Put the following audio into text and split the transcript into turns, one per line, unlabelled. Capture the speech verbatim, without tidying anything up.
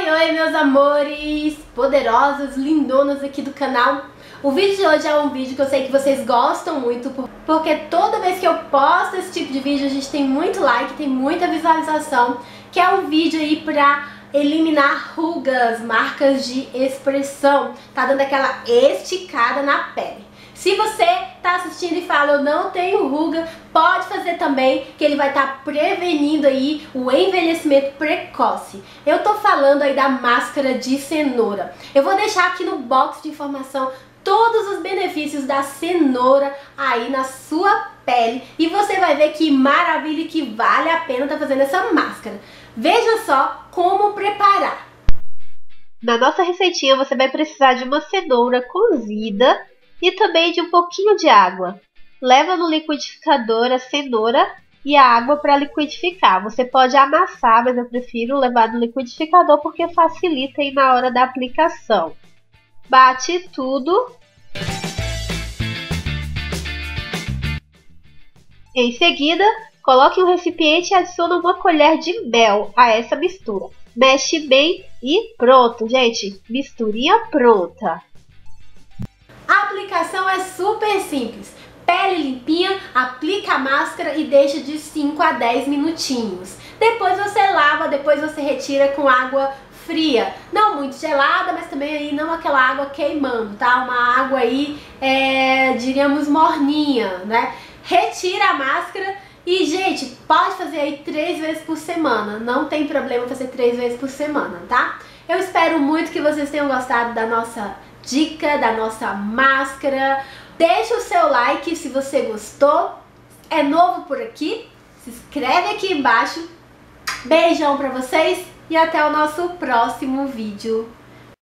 Oi, oi, meus amores poderosos, lindonas aqui do canal. O vídeo de hoje é um vídeo que eu sei que vocês gostam muito, porque toda vez que eu posto esse tipo de vídeo a gente tem muito like, tem muita visualização, que é um vídeo aí pra eliminar rugas, marcas de expressão, tá dando aquela esticada na pele. Se você tá assistindo e fala, eu não tenho ruga, pode fazer também, que ele vai estar tá prevenindo aí o envelhecimento precoce. Eu tô falando aí da máscara de cenoura. Eu vou deixar aqui no box de informação todos os benefícios da cenoura aí na sua pele. E você vai ver que maravilha e que vale a pena tá fazendo essa máscara. Veja só como preparar.
Na nossa receitinha você vai precisar de uma cenoura cozida e também de um pouquinho de água. Leva no liquidificador a cenoura e a água para liquidificar. Você pode amassar, mas eu prefiro levar no liquidificador porque facilita aí na hora da aplicação. Bate tudo. Em seguida, coloque um recipiente e adicione uma colher de mel a essa mistura. Mexe bem e pronto, gente. Misturinha pronta.
A aplicação é super simples. Pele limpinha, aplica a máscara e deixa de cinco a dez minutinhos. Depois você lava, depois você retira com água fria. Não muito gelada, mas também aí não aquela água queimando, tá? Uma água aí, é, diríamos, morninha, né? Retira a máscara e, gente, pode fazer aí três vezes por semana. Não tem problema fazer três vezes por semana, tá? Eu espero muito que vocês tenham gostado da nossa dica, da nossa máscara. Deixa o seu like se você gostou. É novo por aqui? Se inscreve aqui embaixo. Beijão pra vocês e até o nosso próximo vídeo.